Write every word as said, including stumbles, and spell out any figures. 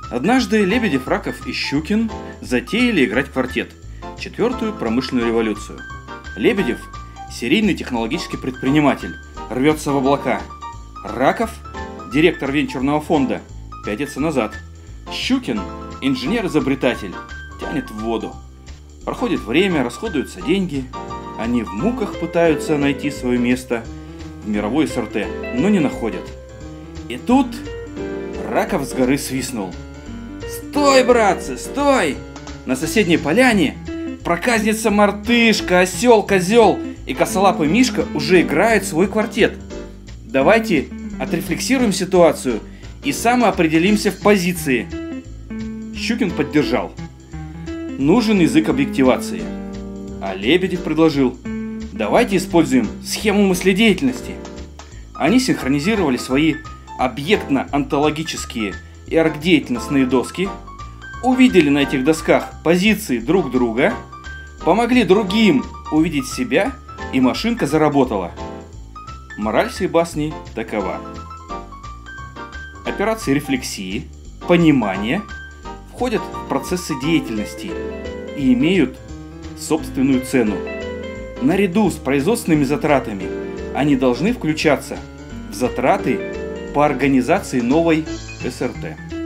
Однажды Лебедев, Раков и Щукин затеяли играть в квартет, четвертую промышленную революцию. Лебедев – серийный технологический предприниматель, рвется в облака. Раков – директор венчурного фонда, пятится назад. Щукин – инженер-изобретатель, тянет в воду. Проходит время, расходуются деньги. Они в муках пытаются найти свое место в мировой эс эр тэ, но не находят. И тут Раков с горы свистнул. «Стой, братцы, стой!» На соседней поляне проказница-мартышка, осел-козел и косолапый Мишка уже играют свой квартет. Давайте отрефлексируем ситуацию и самоопределимся в позиции. Щукин поддержал. Нужен язык объективации. А Лебедев предложил. Давайте используем схему мыследеятельности. Они синхронизировали свои объектно-онтологические и аргдеятельностные доски, увидели на этих досках позиции друг друга, помогли другим увидеть себя, и машинка заработала. Мораль всей басни такова. Операции рефлексии, понимания входят в процессы деятельности и имеют собственную цену. Наряду с производственными затратами они должны включаться в затраты по организации новой эс эр тэ.